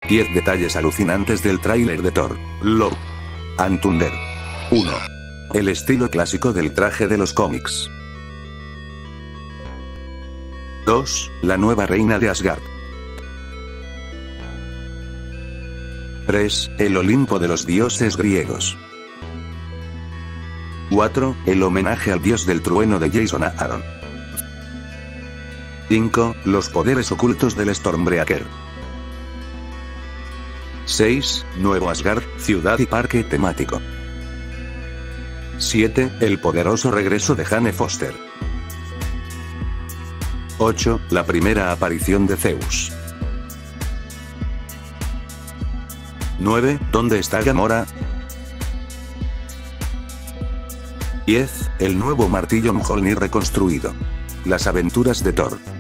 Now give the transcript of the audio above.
10 detalles alucinantes del tráiler de Thor: Love and Thunder. 1. El estilo clásico del traje de los cómics. 2. La nueva reina de Asgard. 3. El Olimpo de los dioses griegos. 4. El homenaje al dios del trueno de Jason Aaron. 5. Los poderes ocultos del Stormbreaker. 6. Nuevo Asgard, ciudad y parque temático. 7. El poderoso regreso de Jane Foster. 8. La primera aparición de Zeus. 9. ¿Dónde está Gamora? 10. El nuevo martillo Mjolnir reconstruido. Las aventuras de Thor.